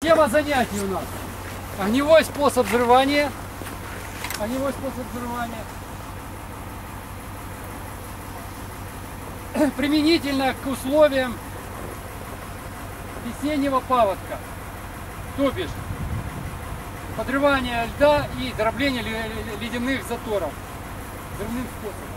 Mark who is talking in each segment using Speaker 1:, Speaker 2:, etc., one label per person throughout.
Speaker 1: Тема занятий у нас. Огневой способ взрывания. Огневой способ взрывания. Применительно к условиям весеннего паводка. То бишь подрывание льда и дробление ледяных заторов взрывным способом.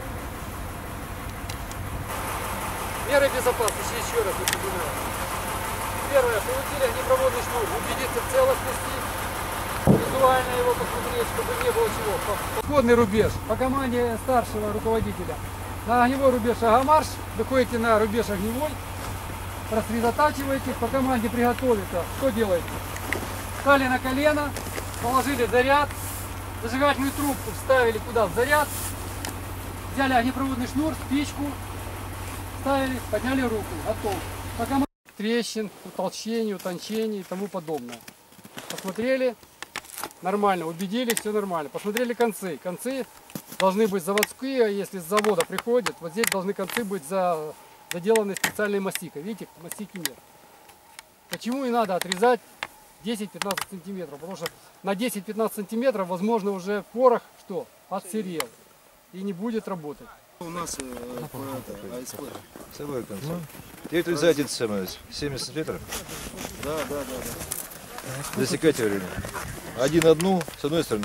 Speaker 1: Меры безопасности еще раз напоминаю. Первое, получили огнепроводный шнур, убедиться в целостности, визуально его посмотреть, чтобы не было чего. Подходный рубеж по команде старшего руководителя. На огневой рубеж шагомарш, выходите на рубеж огневой, рассредотачиваете, по команде приготовиться. Что делаете? Встали на колено, положили заряд, зажигательную трубку вставили куда в заряд, взяли огнепроводный шнур, спичку, ставили, подняли руку, готов. По команде трещин, утолщений, утончений и тому подобное. Посмотрели, нормально, убедились, все нормально. Посмотрели концы. Концы должны быть заводские, а если с завода приходят, вот здесь должны концы быть заделаны специальной мастикой. Видите, мастики нет. Почему и надо отрезать 10-15 сантиметров? Потому что на 10-15 сантиметров, возможно, уже порох что? Отсырел и не будет работать.
Speaker 2: У нас АСП.
Speaker 3: Целое концо. Где тут сзади 70 сантиметров?
Speaker 2: Да.
Speaker 3: Засекайте время. Одну с одной стороны.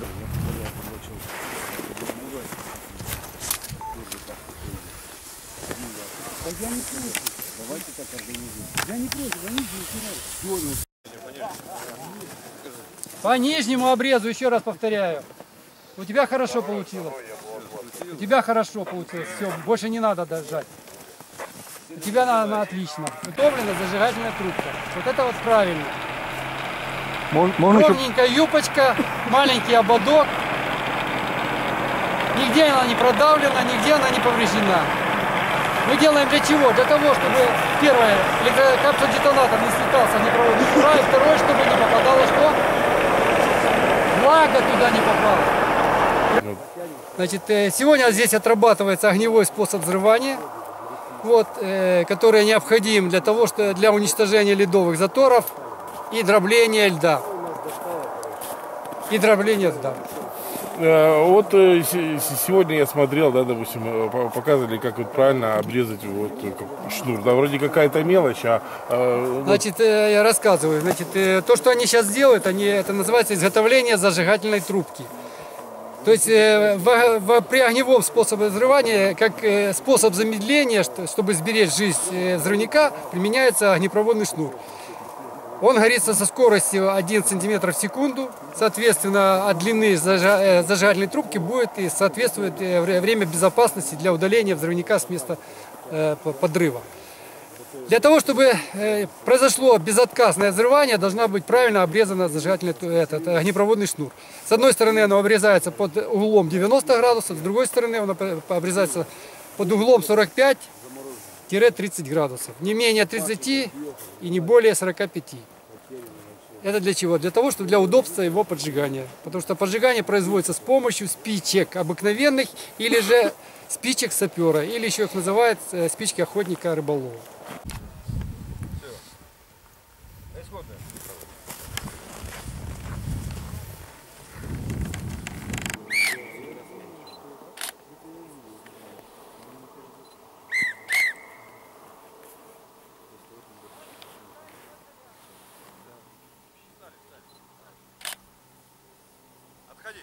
Speaker 2: Я не против. Давайте так организуем. Я не против,
Speaker 1: По нижнему обрезу, еще раз повторяю. У тебя хорошо получилось. У тебя хорошо получилось. Все, больше не надо дожать. У тебя она отлично. Утоплена зажигательная трубка. Вот это вот правильно. Ровненькая юбочка, маленький ободок. Нигде она не продавлена, нигде она не повреждена. Мы делаем для чего? Для того, чтобы, первое, электрокапсуль-детонатор не слетался, не проводил шнура, и второе, чтобы не попадало что? Влага туда не попала. Значит, сегодня здесь отрабатывается огневой способ взрывания, вот, который необходим для того, что для уничтожения ледовых заторов и дробления льда.
Speaker 4: Вот сегодня я смотрел, да, допустим, показывали, как вот правильно обрезать вот шнур. Да, вроде какая-то мелочь,
Speaker 1: Значит, я рассказываю. Значит, то, что они сейчас делают, это называется изготовление зажигательной трубки. То есть при огневом способе взрывания, как способ замедления, чтобы сберечь жизнь взрывника, применяется огнепроводный шнур. Он горится со скоростью 1 см в секунду. Соответственно, от длины зажигательной трубки будет и соответствует время безопасности для удаления взрывника с места подрыва. Для того, чтобы произошло безотказное взрывание, должна быть правильно обрезана огнепроводный шнур. С одной стороны, оно обрезается под углом 90 градусов, с другой стороны, оно обрезается под углом 45-30 градусов. Не менее 30 и не более 45. Это для чего? Для того, чтобы для удобства его поджигания. Потому что поджигание производится с помощью спичек обыкновенных или же спичек сапера, или еще их называют спички охотника-рыболова.
Speaker 3: Отходи.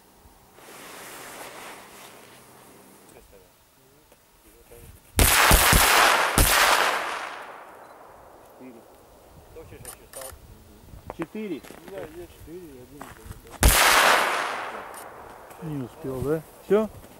Speaker 2: Четыре.
Speaker 5: Не успел, да? Все?